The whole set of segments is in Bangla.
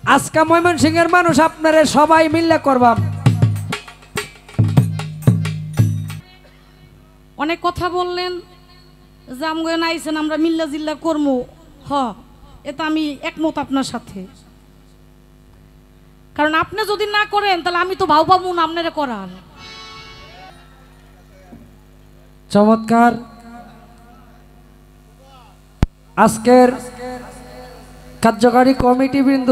আজকে ময়মনসিংহের মানুষ আপনারা সবাই মিলে করবাম। অনেক কথা বললেন, জামগয়ে আইছেন আমরা মিল্লা জিল্লা করবো। এটা আমি একমত আপনার সাথে, কারণ আপনি যদি না করেন তাহলে আমি তো ভাও পাবো না আপনারা করার। চমৎকার। আজকের কার্যকারী কমিটি বৃন্দ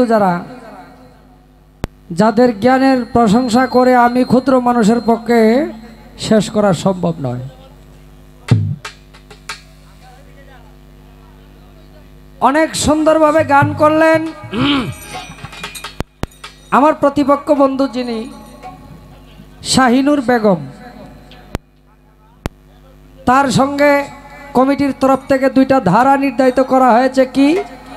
যাদের জ্ঞানের প্রশংসা করে আমি ক্ষুদ্র মানুষের পক্ষে শেষ করা সম্ভব নয়। অনেক সুন্দরভাবে গান করলেন আমার প্রতিপক্ষ বন্ধু যিনি শাহিনুর বেগম, তার সঙ্গে কমিটির তরফ থেকে দুইটা ধারা নির্ধারিত করা হয়েছে। কি?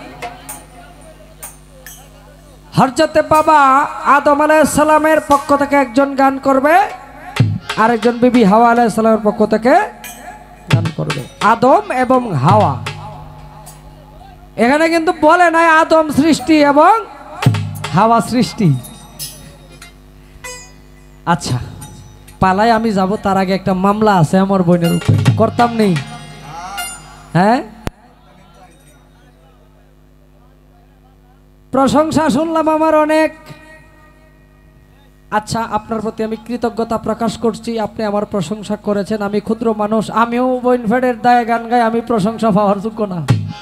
হযরতে বাবা আদম আলাইহিস সালামের পক্ষ থেকে একজন গান করবে, আরেকজন বিবি হাওয়া আলাইহিস সালামের পক্ষ থেকে গান করবে। আদম এবং হাওয়া, এখানে কিন্তু বলে নাই আদম সৃষ্টি এবং হাওয়া সৃষ্টি। আচ্ছা, পালায় আমি যাব, তার আগে একটা মামলা আছে আমার বোনের উপরে, করতাম নেই? হ্যাঁ, প্রশংসা শুনলাম আমার অনেক। আচ্ছা, আপনার প্রতি আমি কৃতজ্ঞতা প্রকাশ করছি, আপনি আমার প্রশংসা করেছেন। আমি ক্ষুদ্র মানুষ, আমিও বইনফেডের দায়ে গান গাই, আমি প্রশংসা পাওয়ার যোগ্য না।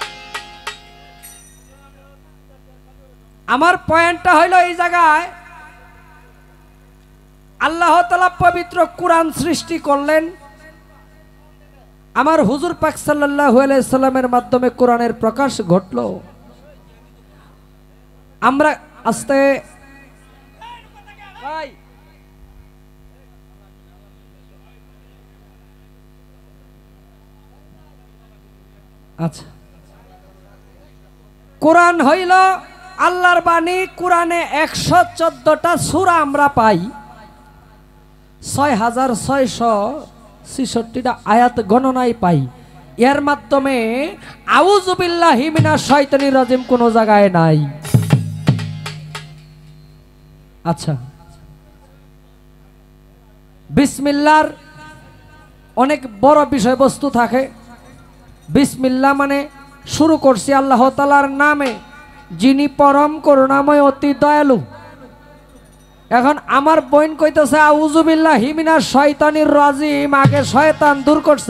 আমার পয়েন্টটা হইল এই জায়গায় আল্লাহ তাআলা পবিত্র কুরআন সৃষ্টি করলেন, আমার হুজুর পাক সাল্লাল্লাহু আলাইহি সাল্লামের মাধ্যমে কোরআনের প্রকাশ ঘটল। আমরা আস্তে আচ্ছা, কোরআন হইল আল্লাহর বাণী। কোরআনে 114টা সূরা আমরা পাই, 6666টা আয়াত গণনায় পাই। এর মাধ্যমে আউযু বিল্লাহি মিনাশ শাইতানির রাজিম কোনো জায়গায় নাই। আচ্ছা, বিসমিল্লাহর অনেক বড় বিষয়বস্তু থাকে। বিসমিল্লাহ মানে শুরু করছি আল্লাহ তাআলার নামে, যিনি পরম করুণাময় অতি দয়ালু। এখন আমার বোন কইতেছে আউযু বিল্লাহি মিনাশ শাইতানির রাজিম, আগে শয়তান দূর করছে।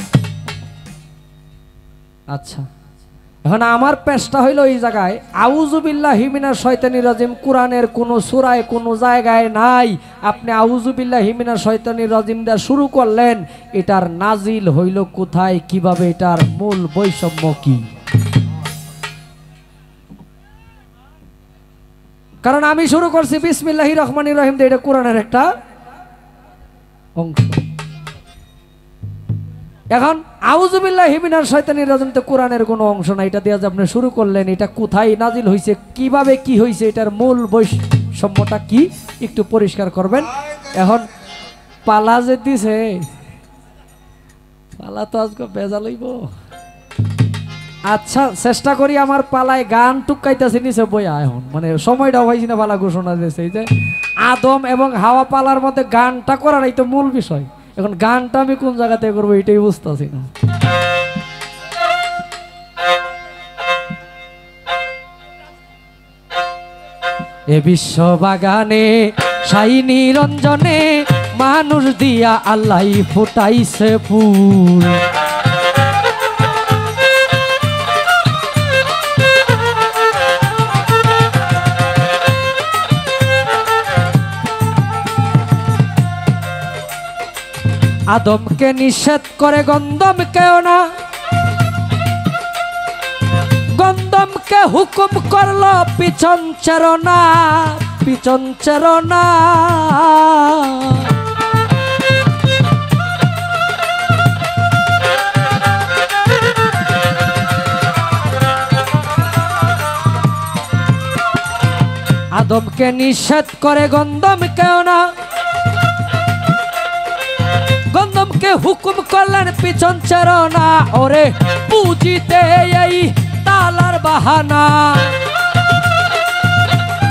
আচ্ছা, এখন আমার পেশটা হইল এই জায়গায় আউযু বিল্লাহি মিনাশ শাইতানির রাজিম কোরআনের কোন সূরায় কোন জায়গায় নাই। আপনি আউযু বিল্লাহি মিনাশ শাইতানির রাজিম দিয়ে শুরু করলেন, এটার নাজিল হইল কোথায়, কিভাবে, এটার মূল বৈষম্য কি? কারণ আমি শুরু করছি বিসমিল্লাহির রহমানির রহিম দিয়ে, এটা কোরআনের একটা অংশ। এখন আউযু বিল্লাহি মিনাশ শাইতানির রাজিম তো কোরআনের কোনো অংশ না, এটা দিয়ে আপনি শুরু করলেন, এটা কোথায় নাজিল হয়েছে, কিভাবে কি হয়েছে, এটার মূল বৈষম্যটা কি একটু পরিষ্কার করবেন। এখন পালা যে দিছে, পালা তো আজকে বেজা লইব। আচ্ছা, চেষ্টা করি আমার পালায় গান টুকাইতেছে নিচে বইয়া। এখন মানে সময়টা হয়েছি না, পালা ঘোষণা দিয়েছে এই যে আদম এবং হাওয়া পালার মধ্যে গানটা করারই তো মূল বিষয়। এখন গানটা আমি কোন জায়গাতে করবো এটাই বুঝতেছি না। এ বিশ্ব বাগানে সাই নিরঞ্জনে মানুষ দিয়া আল্লাহ ফুটাইছে ফুল। আদমকে নিষেধ করে গন্ধমকেও না, গন্ধমকে হুকুম করলো পিছন চেরোনা, পিছন চেরোনা। আদমকে নিষেধ করে গন্ধমকেও না, গন্ধমকে হুকুম করলেন পিছন চেরোনা। ওরে পুজিতে এই তালার বাহানা,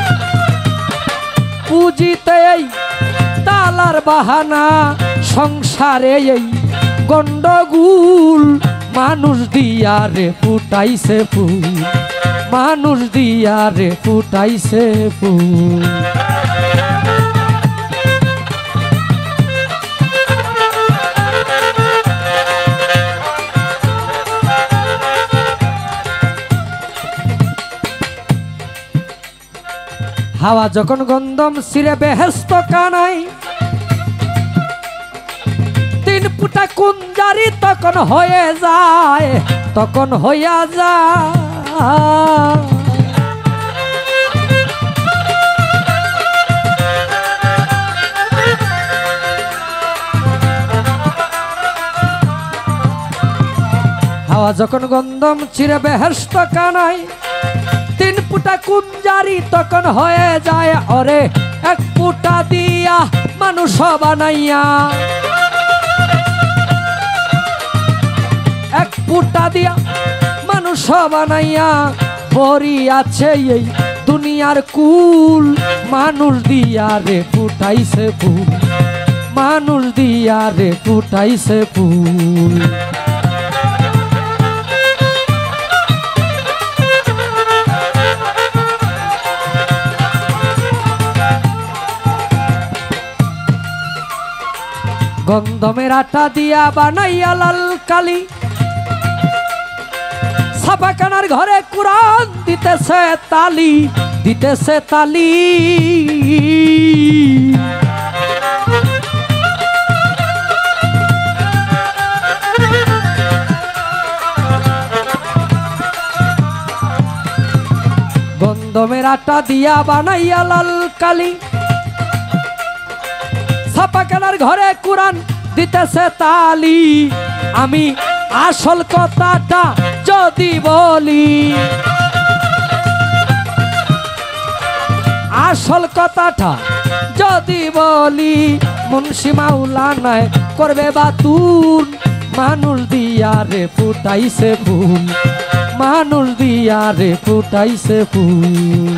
বুঝিতে এই তালার বাহানা সংসারে এই গন্ডগোল মানুষ দিয়া রে ফুটাইছে ফুল মানুষ দিয়া রে ফুটাইছে ফুল হাওয়া যখন গন্ধম সিরে বেহেস্ত কানাই তিন ফুটা কুঞ্জারি তখন হয়ে যায় তখন হইয়া যায় হাওয়া যখন গন্ধম ছিঁড়ে বেহেস্ত কানাই তিন ফুটা কুঞ্জারি তখন হয়ে যায় ওরে এক ফুটা দিয়া মানুষ বানাইয়া এক ফুটা দিয়া মানুষ বানাইয়া পরি আছে এই দুনিয়ার কুল মানুষ দিয়া রে ফুটাইছে ফুল মানুষ দিয়া রে ফুটাইছে ফুল গন্ধমের আটা দিয়া বানাইয়া লাল কালি ছাপাখানার ঘরে কুরআন দিতেছে তালি দিতেছে তালি গন্ধমের আটা দিয়া বানাইয়া লাল কালি ছাপাখানার ঘরে কুরআন দিতেছে তালি আমি আসল কথাটা যদি বলি আসল কথাটা যদি বলি মুন্সি মাওলানায় করবে বাতুন মানুষ দিয়া রে ফুটাইছে ফুল মানুষ দিয়া রে ফুটাইছে ফুল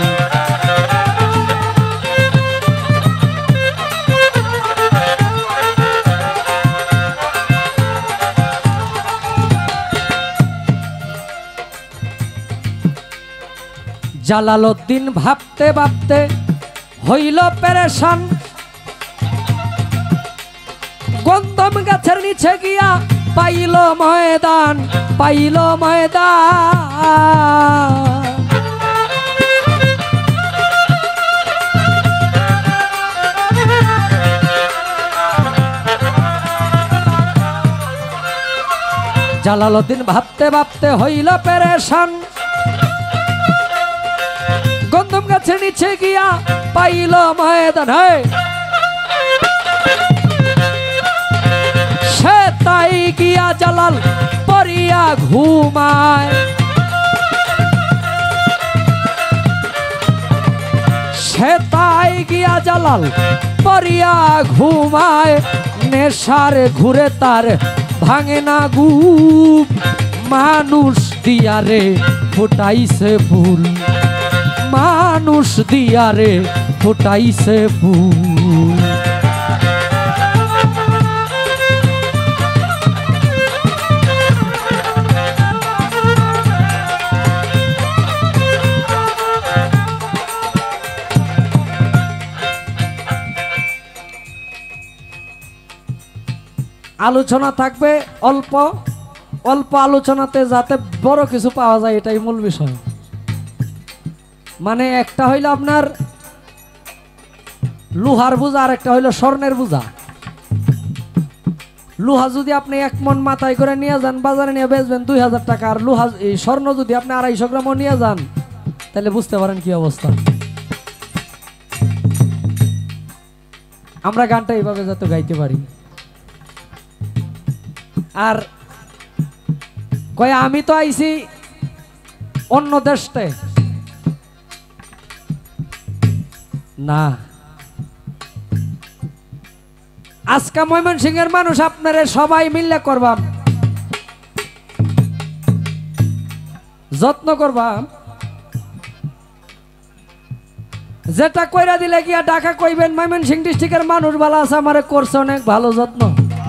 জালালউদ্দিন ভাবতে ভাবতে হইল পেরেশান গন্ধম গাছের নিচে গিয়া পাইল ময়দান পাইল ময়দান জালালউদ্দিন ভাবতে ভাবতে হইল পেরেশান গন্ধম গাছের নিচে গিয়া পাইল ময়দান সে তাই গিয়া জালাল পরিয়া ঘুমায় সে তাই গিয়া জালাল পরিয়া ঘুমায় নেশার ঘুরে তার ভাঙে না গুপ মানুষ দিয়া রে ফুটাইছে ফুল মানুষ দিয়া রে ফুটাইছে ফুল আলোচনা থাকবে অল্প অল্প আলোচনাতে যাতে বড় কিছু পাওয়া যায় এটাই মূল বিষয় মানে একটা হইল আপনার লোহার বোঝা আর একটা হইল স্বর্ণের বোঝা লোহা যদি আপনি 1 মণ মাথায় করে নিয়ে যান বাজারে নিয়ে বেচবেন 2000 টাকা আর লোহা এই স্বর্ণ যদি আপনি 250 গ্রামও নিয়ে যান তাহলে বুঝতে পারেন কি অবস্থা আমরা গানটা এইভাবে যাতে গাইতে পারি আর কয় আমি তো আইছি অন্য দেশতে না আজকে ময়মনসিংহের মানুষ আপনারা সবাই মিলে করবাম যত্ন করবাম যেটা কইরা দিলে গিয়া ঢাকা কইবেন ময়মনসিংহ ডিস্ট্রিক্টের মানুষ ভালো আছে, আমারে করছে অনেক ভালো যত্ন।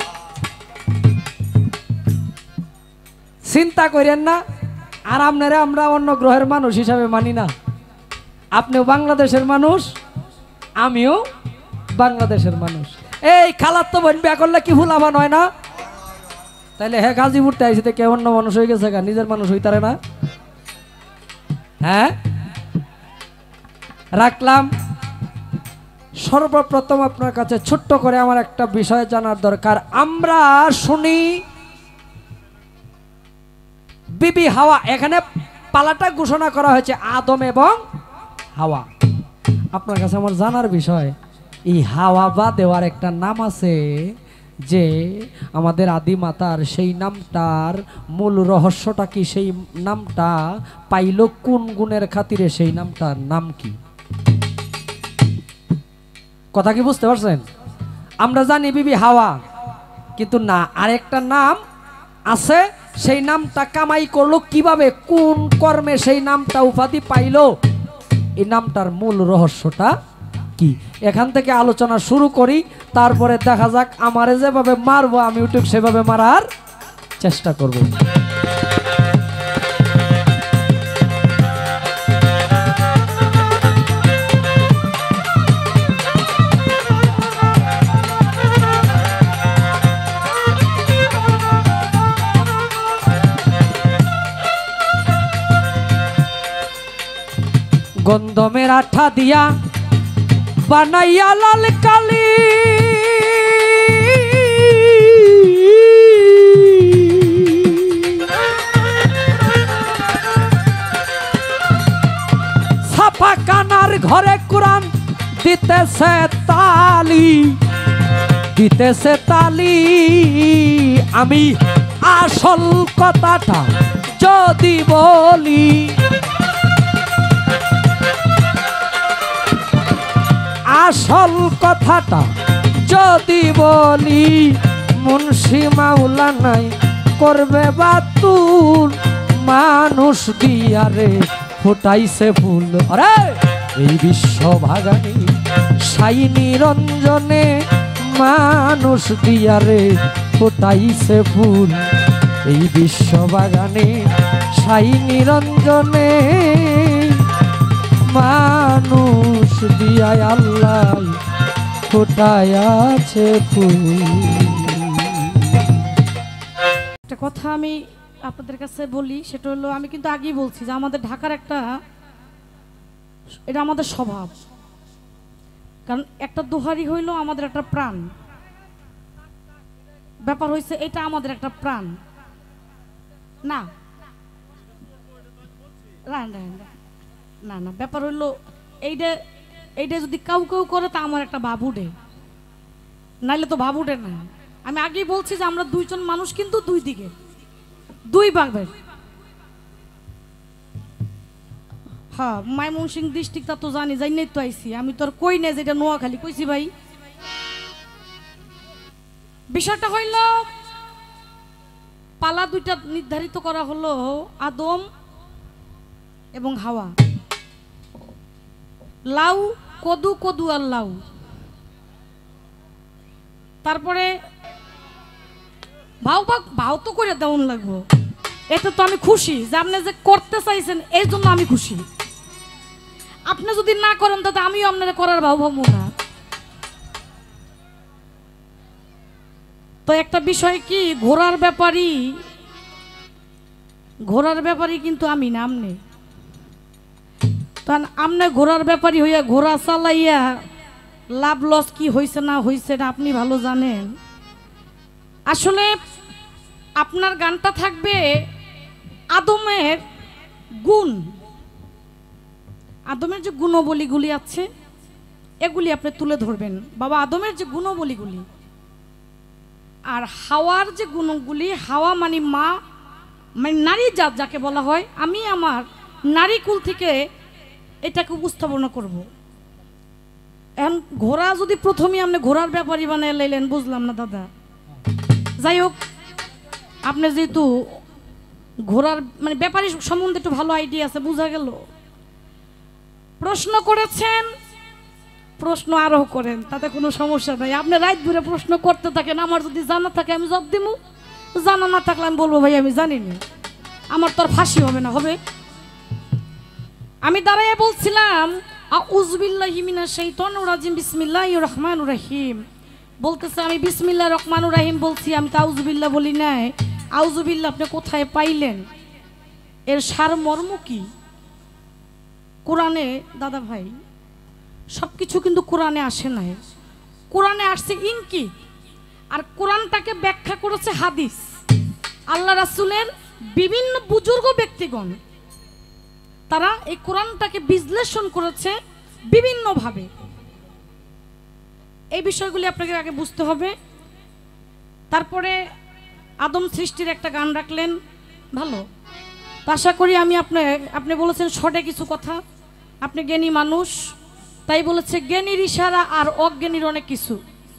চিন্তা করেন না। আর আপনারা আমরা অন্য গ্রহের মানুষ হিসাবে মানি না। আপনিও বাংলাদেশের মানুষ, আমিও বাংলাদেশের মানুষ। এই খালার তো বোন বিয়া করলে কি ভুলাবান হয় না? তাইলে হ্যাঁ গাজীপুরতে আইসিতে কে অন্য মানুষ হয়ে গেছে, নিজের মানুষ হইতারে না? হ্যাঁ রাখলাম। সর্বপ্রথম আপনার কাছে ছোট্ট করে আমার একটা বিষয় জানার দরকার। আমরা শুনি বিবি হাওয়া, এখানে পালাটা ঘোষণা করা হয়েছে আদম এবং হাওয়া। আপনার কাছে আমার জানার বিষয়, এই হাওয়া বা দেওয়ার একটা নাম আছে, যে আমাদের আদি মাতার সেই নামটার মূল রহস্যটা কি, সেই নামটা পাইল কোন গুণের খাতিরে, সেই নামটার নাম কি? কথা কি বুঝতে পারছেন? আমরা জানি বিবি হাওয়া, কিন্তু না, আরেকটা নাম আছে। সেই নামটা কামাই করলো কিভাবে, কোন কর্মে সেই নামটা উপাধি পাইল, এই নামটার মূল রহস্যটা কি? এখান থেকে আলোচনা শুরু করি, তারপরে দেখা যাক আমারে যেভাবে মারবো আমি ঠিক সেভাবে মারার চেষ্টা করব। গন্ধমের আঠা দিয়া বানাইয়া লাল কালি, ছাপা কানার ঘরে কোরআন দিতেছে তালি, দিতেছে তালি। আমি আসল কথাটা যদি বলি, আসল কথাটা যদি বলি, মুন্সি মাওলানাই করবে বাতুল, মানুষ দিয়ারে ফুটাইছে ফুল। আরে এই বিশ্ব ভাগানি সাই নিরঞ্জনে, মানুষ দিয়ারে ফুটাইছে ফুল। এই বিশ্ব বাগানে সাই নিরঞ্জনে, মানুষ দিয়ায় আল্লাহ ফোটায় আছে ফুল। একটা কথা আমি আপনাদের কাছে বলি, সেটা হলো, আমি কিন্তু আগেই বলছি যে আমাদের ঢাকার একটা, এটা আমাদের স্বভাব। কারণ একটা দোহারি হইলো আমাদের একটা প্রাণ, ব্যাপার হয়েছে এটা আমাদের একটা প্রাণ না। না না, ব্যাপার হইলো এইটা, এইটা যদি কাউ কেউ করে তা আমার একটা ভাব উঠে, নাইলে তো ভাব উঠে না। আমি আগেই বলছি যে আমরা দুইজন মানুষ, কিন্তু দুই দিকে, দুই ভাগের। হ্যাঁ, ময়মনসিংহ ডিস্ট্রিক্টটা তো জানি, জানি তো আইসি আমি, তো আর কই নাই যেটা নোয়াখালী কইছি ভাই। বিষয়টা হইল, পালা দুইটা নির্ধারিত করা হলো, আদম এবং হাওয়া। লাউ কদু, কদু আর লাউ। তারপরে ভাও ভাও তো করে দেওয়ান লাগবো। এতে তো আমি খুশি যে আপনি যে করতে চাইছেন, এই জন্য আমি খুশি। আপনি যদি না করেন তাতে আমিও আপনারা করার ভাও ভাববো না। তো একটা বিষয় কি, ঘোড়ার ব্যাপারই কিন্তু আমি না, আমনে। কারণ আমনে ঘোড়ার ব্যাপারই হইয়া ঘোড়া চালাইয়া লাভ লস কি হয়েছে না হয়েছে না আপনি ভালো জানেন। আসলে আপনার গানটা থাকবে আদমের গুণ, আদমের যে গুণবলীগুলি আছে এগুলি আপনি তুলে ধরবেন বাবা, আদমের যে গুণবলীগুলি। আর হাওয়ার যে গুণগুলি, হাওয়া মানে মা, মানে নারী জাত যাকে বলা হয়, আমি আমার নারী কুল থেকে এটাকে উপস্থাপনা করব। এখন ঘোড়া যদি প্রথমে আপনি ঘোড়ার ব্যাপারই বানায় লাইলেন, বুঝলাম না দাদা। যাই হোক, আপনি যেহেতু ঘোড়ার মানে ব্যাপারী সম্বন্ধে একটু ভালো আইডিয়া আছে, বোঝা গেল। প্রশ্ন করেছেন প্রশ্ন আরো করেন, তাতে কোনো সমস্যা নাই। আপনি রাত ভরে প্রশ্ন করতে থাকেন, আমার যদি জানা থাকে আমি জবাব দিব, জানা না থাকলে আমি বলবো ভাই আমি জানি না, আমার তো আর ফাঁসি হবে না। হবে আমি দাঁড়াইয়া বলছিলাম আউযুবিল্লাহি মিনাশ শাইতানির রাজিম বিসমিল্লাহির রহমানির রহিম, বলতেছে আমি বিসমিল্লাহির রহমানির রহিম বলছি, আমি তো আউযুবিল্লাহ বলি নাই। আউযুবিল্লাহ আপনি কোথায় পাইলেন? এর সারমর্ম কি? কোরআনে দাদা ভাই সব কিছু কিন্তু কোরআনে আসে নাই, কোরআনে আসছে ইনকি, আর কোরআনটাকে ব্যাখ্যা করেছে হাদিস। আল্লাহ রাসূলের বিভিন্ন বুজুর্গ ব্যক্তিগণ তারা এই কোরআনটাকে বিশ্লেষণ করেছে বিভিন্নভাবে। এই বিষয়গুলি আপনাকে আগে বুঝতে হবে। তারপরে আদম সৃষ্টির একটা গান রাখলেন, ভালো। আশা করি আমি আপনি বলেছেন শর্টে কিছু কথা, আপনি জ্ঞানী মানুষ, তাই বলেছে জ্ঞানীর ইশারা আর অজ্ঞানীর অনেক কিছু।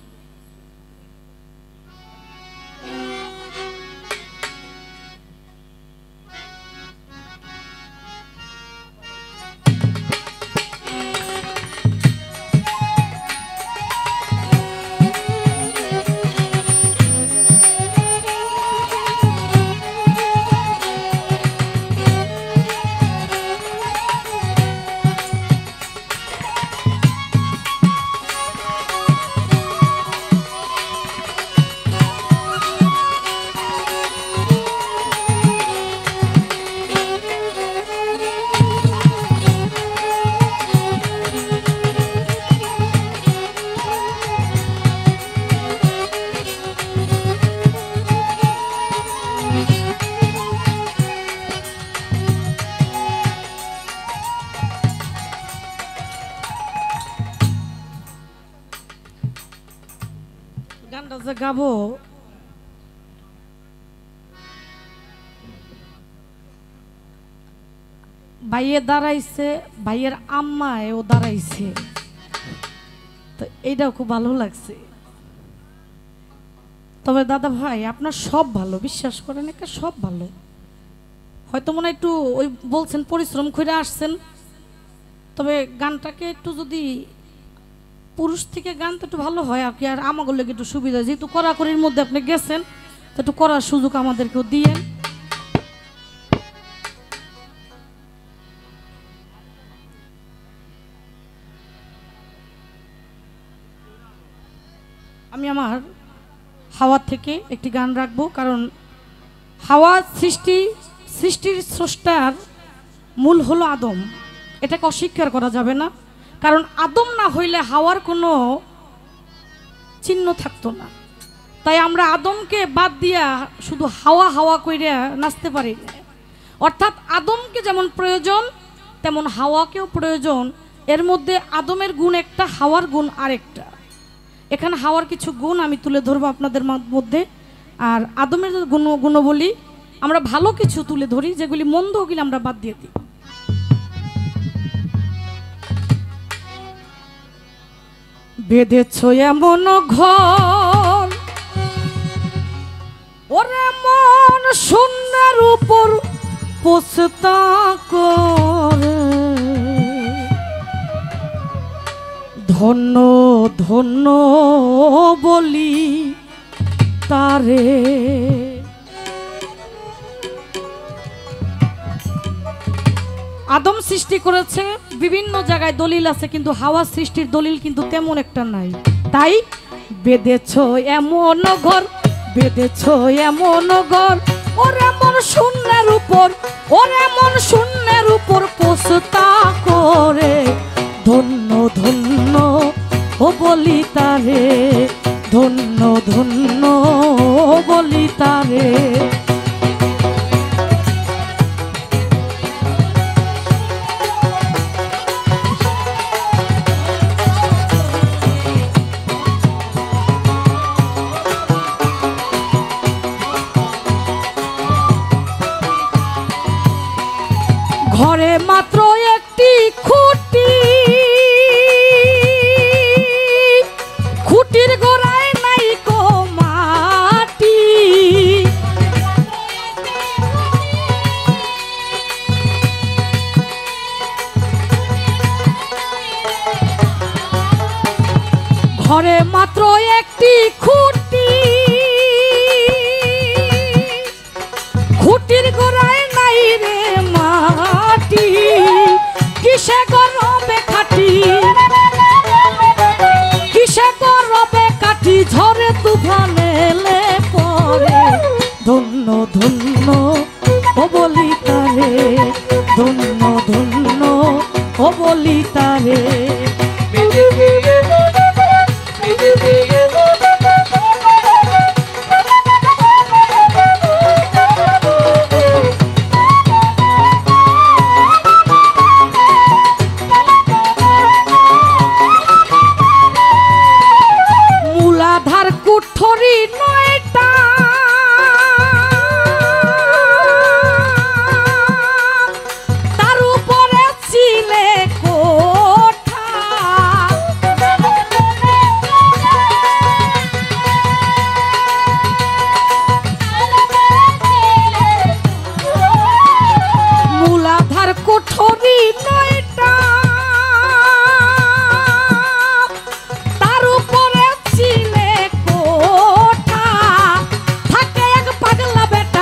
গানটা যে গাবো ভাইয়ে দাঁড়াইছে, ভাইয়ের আম্মায়ও দাঁড়াইছে, তো এইটাও খুব ভালো লাগছে। তবে দাদা ভাই আপনার সব ভালো, বিশ্বাস করেন, একটা সব ভালো। হয়তো মনে একটু ওই বলছেন পরিশ্রম করে আসছেন, তবে গানটাকে একটু যদি পুরুষ থেকে গান তো একটু ভালো হয় আর কি, আর আমাদের লোক একটু সুবিধা, যেহেতু কড়াকড়ির মধ্যে আপনি গেছেন তো একটু করার সুযোগ আমাদেরকেও দিয়ে। আমি আমার হাওয়া থেকে একটি গান রাখবো, কারণ হাওয়া সৃষ্টির স্রষ্টার মূল হলো আদম, এটাকে অস্বীকার করা যাবে না। কারণ আদম না হইলে হাওয়ার কোনো চিহ্ন থাকতো না। তাই আমরা আদমকে বাদ দিয়া শুধু হাওয়া হাওয়া কইরা নাচতে পারি না। অর্থাৎ আদমকে যেমন প্রয়োজন তেমন হাওয়াকেও প্রয়োজন। এর মধ্যে আদমের গুণ একটা, হাওয়ার গুণ আরেকটা। এখানে হাওয়ার কিছু গুণ আমি তুলে ধরবো আপনাদের মধ্যে, আর আদমের গুণবলী আমরা ভালো কিছু তুলে ধরি, যেগুলি মন্দ ওগুলি আমরা বাদ দিয়ে দিই। বেঁধেছ এমন ঘর ওরে মন শূন্যের উপর পোষতা করে, ধন্য ধন্য বলি তারে। আদম সৃষ্টি করেছে, বিভিন্ন জায়গায় দলিল আছে, কিন্তু হাওয়া সৃষ্টির দলিল কিন্তু তেমন একটা নাই। তাই বেঁধেছ এমন ঘর, বেঁধেছ এমন ঘর ওরে মন শূন্যের উপর, ওরে মন শূন্যের উপর পোষতা করে, ধন্য ধন্য ও বলি তারে, ধন্য ধন্য বলি তারে। ঘরে মাত্র একটি খুঁটি, খুঁটি ঘরে মাত্র একটি খুঁটি, খুঁটির গোড়ায় নাই রে মাটি, কিসে গরবে খাটি, কিসে গরবে কাটি, ঝড়ে তুফান এলে পরে ধন্য ধন্য ও বলি তারে, ধন্য ধন্য ও বলি তারে। মূলাধার কুঠরি নয়টা, তার উপরে ছিলে কোঠা, মূলাধার কুঠরি নয়টা, তার উপরে ছিলে কোঠা, থাকে এক পাগলা বেটা,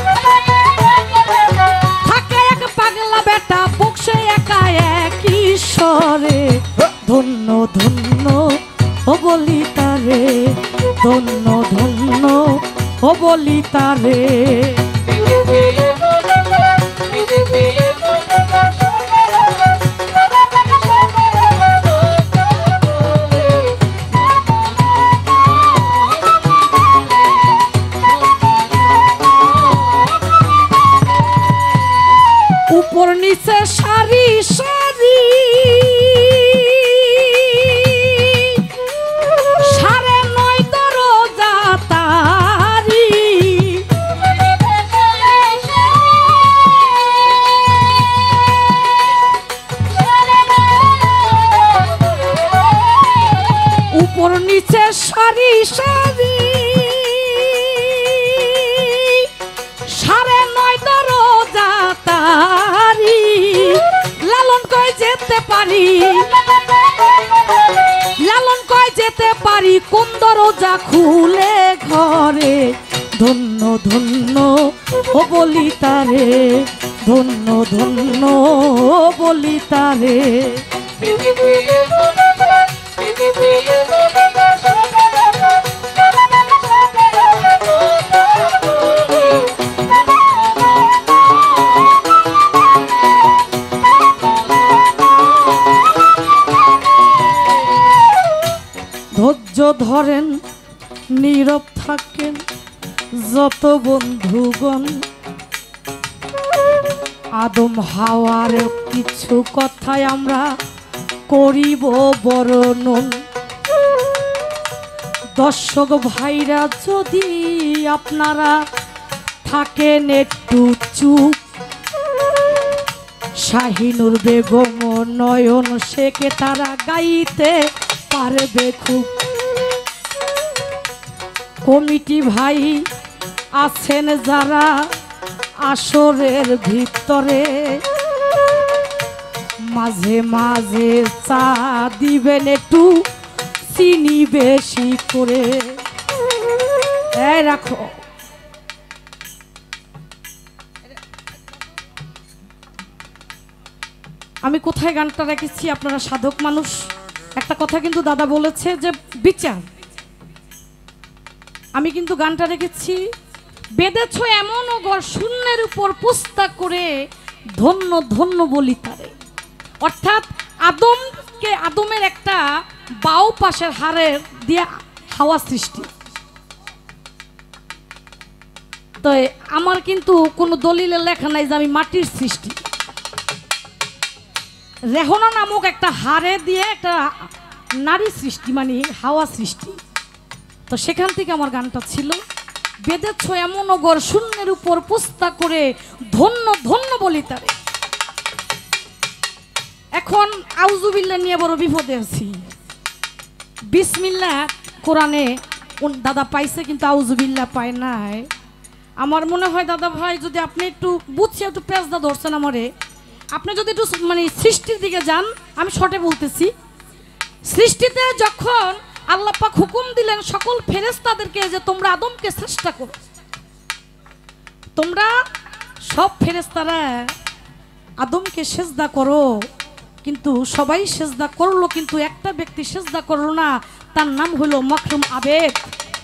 থাকে এক পাগলা বেটা, বক্সে একা এক ঈশ্বরে ধন্য ধন্য ও বলি তারে, ধন্য ধন্য ও বলি তারে। উপর নিচে সারি সারি, সাড়ে নয় দরজা তারি, উপর নিচে সারি সারি, সাড়ে নয় দরজা তারি, লালন কয় যেতে পারি, লালন কয় যেতে পারি, কোন দরজা খুলে ঘরে ধন্য ধন্য ও বলি তারে, ধন্য ধন্য ও বলি তারে। ধৈর্য ধরেন, নীরব থাকেন যত বন্ধুগণ, আদম হাওয়ার কিছু কথায় আমরা করিব বর্ণন। দর্শক ভাইরা যদি আপনারা থাকেন একটু চুপ, শাহিনুর বেগম নয়ন শেখে তারা গাইতে পারবে খুব। কমিটি ভাই আছেন যারা আসরের ভিতরে, মাঝে মাঝে চা দিবেন একটু চিনি বেশি করে। এই রাখো, আমি কোথায় গানটা রেখেছি, আপনারা সাধক মানুষ, একটা কথা কিন্তু দাদা বলেছে যে বিচার, আমি কিন্তু গানটা রেখেছি, বেঁধেছ এমন ঘর শূন্যের উপর পুস্তা করে ধন্য ধন্য বলি তারে। অর্থাৎ আদমকে, আদমের একটা বাউ পাশের হাড়ের দিয়ে হাওয়া সৃষ্টি। তো আমার কিন্তু কোনো দলিলে লেখা নাই যে আমি মাটির সৃষ্টি। রেহনা নামক একটা হাড়ে দিয়ে একটা নারী সৃষ্টি, মানে হাওয়া সৃষ্টি। তো সেখান থেকে আমার গানটা ছিল, বেঁধেছ এমন ঘর শূন্যের উপর পুস্তা করে ধন্য ধন্য বলি তারে। এখন আউযুবিল্লাহ নিয়ে বড় বিপদে আছি। বিসমিল্লাহ কোরআনে দাদা পাইছে কিন্তু আউযুবিল্লাহ পায় নাই। আমার মনে হয় দাদা ভাই যদি আপনি একটু বুঝছে, একটু পেঁচদা ধরছেন আমারে, আপনি যদি একটু মানে সৃষ্টির দিকে যান, আমি শর্টে বলতেছি। সৃষ্টিতে যখন আল্লাহ পাক হুকুম দিলেন সকল ফেরেশতাদেরকে যে তোমরা আদমকে চেষ্টা করো। তোমরা সব ফেরেশতারা আদমকে সেজদা করো, কিন্তু সবাই সেজদা করলো, কিন্তু একটা ব্যক্তি সেজদা করলো না, তার নাম হলো মখরুম আবেদ।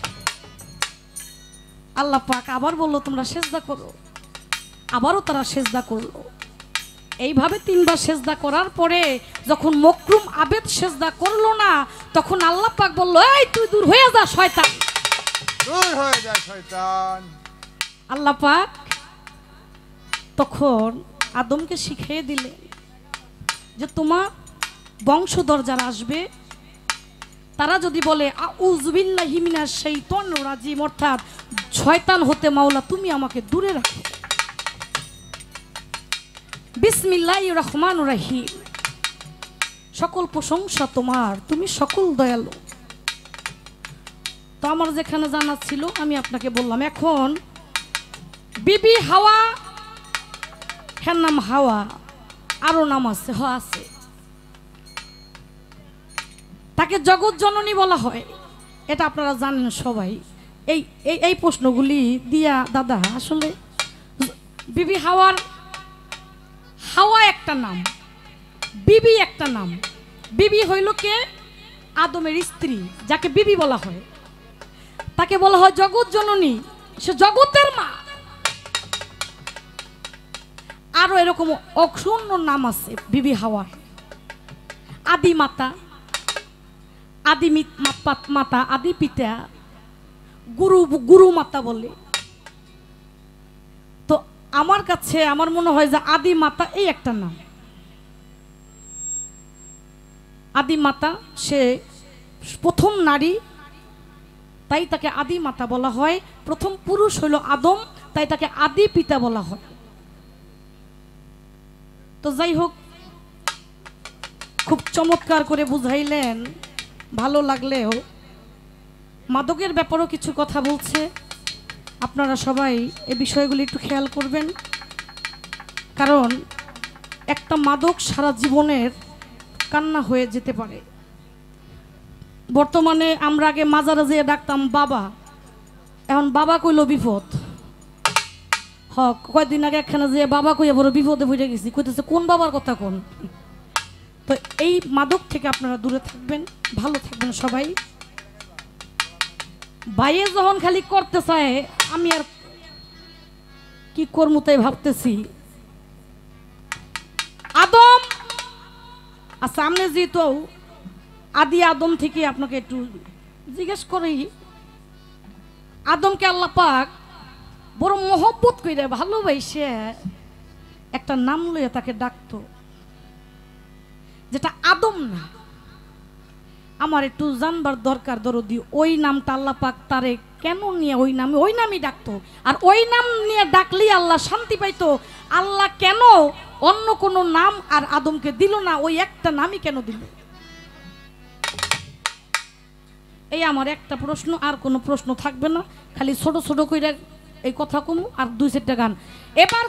আল্লাহ পাক আবার বললো তোমরা সেজদা করো, আবারও তারা সেজদা করলো। এইভাবে 3 বার সেজদা করার পরে যখন মকরুম আবেদ সেজদা করলো না, তখন আল্লাহ পাক বললো এই তুই দূর হয়ে যা শয়তান, দূর হয়ে যা শয়তান। আল্লাহ পাক তখন আদমকে শিখিয়ে দিলে যে তোমার বংশধর যারা আসবে তারা যদি বলে আউযু বিল্লাহি মিনাশ শাইতানির রাজিম, অর্থাৎ শয়তান হতে মাওলা তুমি আমাকে দূরে রাখো, বিসমিল্লাহির রহমানির রহিম, সকল প্রশংসা তোমার, তুমি সকল দয়ালু। তো আমার যেখানে জানা ছিল আমি আপনাকে বললাম। এখন বিবি হাওয়া, হ্যাঁ নাম হাওয়া, আরো নাম আছে, আছে, তাকে জগৎ জননী বলা হয়, এটা আপনারা জানেন সবাই। এই এই প্রশ্নগুলি দিয়া দাদা আসলে বিবি হাওয়ার, হাওয়া একটা নাম, বিবি একটা নাম। বিবি হইল কে? আদমের স্ত্রী, যাকে বিবি বলা হয়, তাকে বলা হয় জগৎ জননী, সে জগতের মা। আরো এরকম অসংখ্য নাম আছে বিবি হাওয়ার। আদি মাতা, আদি মাতা, আদি পিতা, গুরু, গুরু মাতা বলে। তো আমার কাছে আমার মনে হয় যে আদি মাতা এই একটা নাম। আদি মাতা, সে প্রথম নারী, তাই তাকে আদি মাতা বলা হয়। প্রথম পুরুষ হইল আদম, তাই তাকে আদি পিতা বলা হয়। তো যাই হোক, খুব চমৎকার করে বুঝাইলেন, ভালো লাগলেও মাদকের ব্যাপারেও কিছু কথা বলছে, আপনারা সবাই এই বিষয়গুলি একটু খেয়াল করবেন। কারণ একটা মাদক সারা জীবনের কান্না হয়ে যেতে পারে। বর্তমানে আমরা আগে মাজারে যেয়ে ডাকতাম বাবা, এখন বাবা কইল বিপদ। কয়েকদিন আগে একখানে যে বাবা কইয়া বড় বিপদে পড়ে গেছি, কইতেছে কোন বাবার কথা কোন। তো এই মাদক থেকে আপনারা দূরে থাকবেন, ভালো থাকবেন সবাই। বাইরে যখন খালি করতে চায়, আমি আর কি করবো তাই ভাবতেছি। আদম, আচ্ছা সামনে যেহেতু আদি আদম থেকে আপনাকে একটু জিজ্ঞেস করি, আদমকে আল্লাহ পাক বড় মহব্বত করে ভালোবাসে একটা নাম লইয়া তাকে ডাকতো, যেটা আদম না। আমার একটু জানবার দরকার, দরদি ওই নামটা আল্লাহ পাক তারে কেন নিয়ে ওই নামই ডাকতো, আর ওই নাম নিয়ে ডাকলেই আল্লাহ শান্তি পাইতো। আল্লাহ কেন অন্য কোনো নাম আর আদমকে দিল না, ওই একটা নামই কেন দিল? এই আমার একটা প্রশ্ন, আর কোনো প্রশ্ন থাকবে না, খালি ছোট ছোট করে এই কথা কমু আর 2-4টা গান। এবার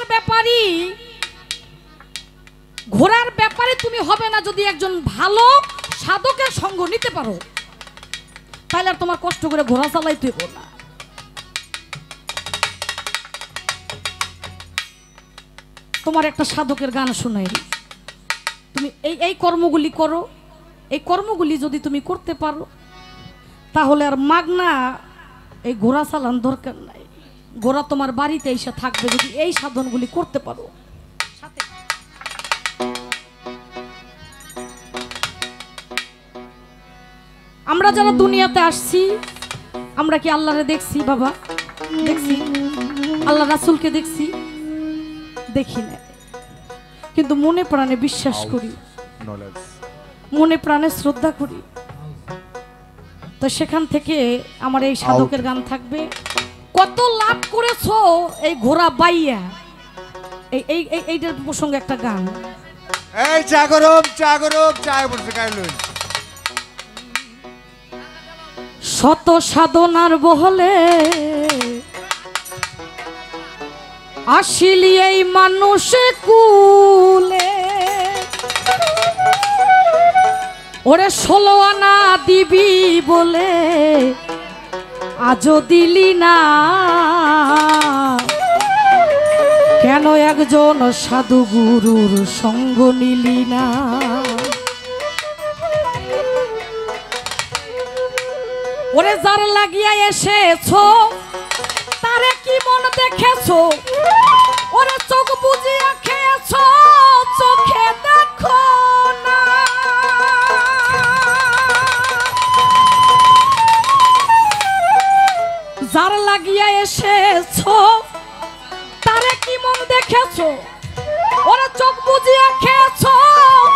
ঘোড়ার ব্যাপারে তুমি হবে না যদি একজন ভালো সাধকের সঙ্গ নিতে পারো, তাহলে আর তোমার কষ্ট করে ঘোড়া চালাইতে হবে না। তোমার একটা সাধকের গান শোনাই, তুমি এই কর্মগুলি করো, এই কর্মগুলি যদি তুমি করতে পারো, তাহলে আর মাগনা এই ঘোড়া চালান দরকার নাই। ঘোড়া তোমার বাড়িতে এসে থাকবে যদি এই সাধনগুলি করতে পারো। আমরা যারা দুনিয়াতে আসছি, আমরা কি আল্লাহরে দেখছি? বাবা দেখছি, আল্লাহ রাসূলকে দেখছি? দেখি না, কিন্তু মনে প্রাণে বিশ্বাস করি, মনে প্রাণে শ্রদ্ধা করি। তো সেখান থেকে আমার এই সাধকের গান থাকবে। কত লাভ করেছো এই ঘোড়া বাইয়া, এইটার প্রসঙ্গে একটা গান। এই জাগরম জাগরম চায় বলছে গাইলুন। শত সাধনার বহলে আসিলি এই মানুষে কুলে, ওরে 16 আনা দিবি বলে আজও দিলি না, কেন একজন সাধু গুরুর সঙ্গ নিলি না? ওরে যার লাগিয়া এসেছো তারে কি মন দেখেছো? ওরে চোখ বুজিয়া খেয়েছো, চোখে দেখো না। যার লাগিয়া এসেছো তারে কি মন দেখেছো? ওরে চোখ বুজিয়া খেয়েছো,